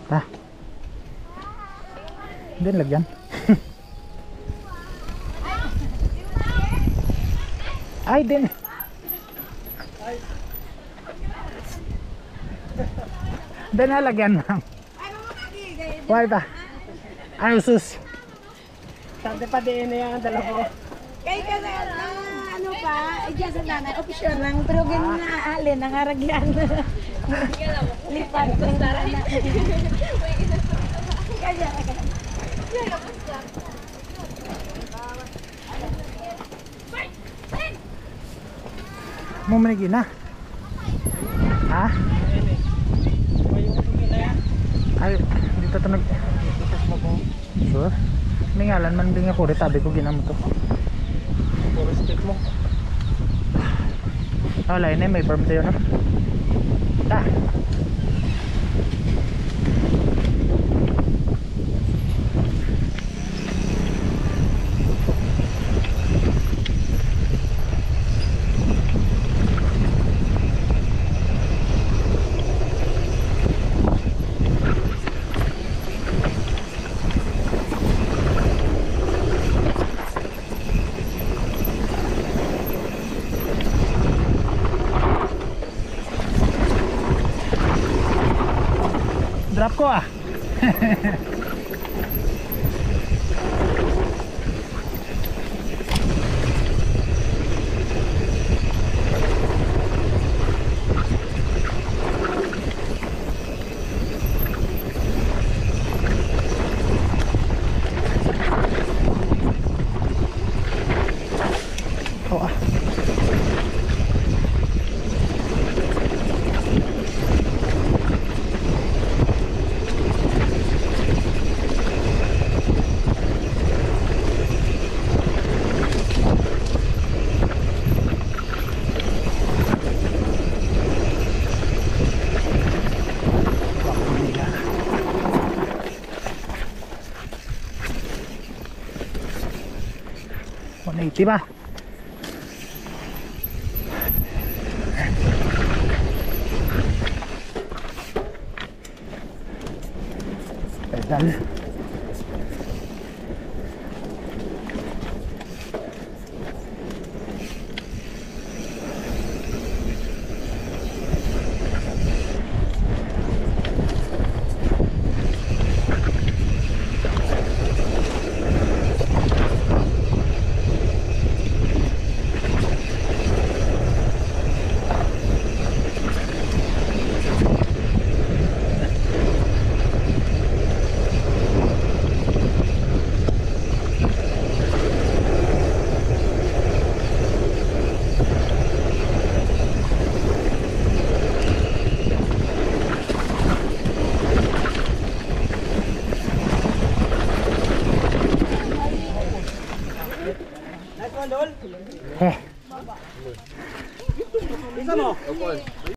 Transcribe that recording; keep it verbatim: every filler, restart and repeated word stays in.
Ta. Din lagyan. Ay din. Din na lagyan, ma'am. Why ba? Ay sus. Sabi pa din na yan, dalawa. Kaya ka na, ano pa, dyan sa nanay, official lang, pero ganyan na alin, nangaragyan. Lipat ko sa nanay. Kaya, Mo manigi na. Ha? Ay, dito to nag... Sure? May ngalan man din ako, tabi ko ginamot to. Puro stick mo. Oh, lain eh, may perm tayo na. Ta. Drop ko ah. Oh ah. one eighty ba? Pedal. Eh. Isa mo?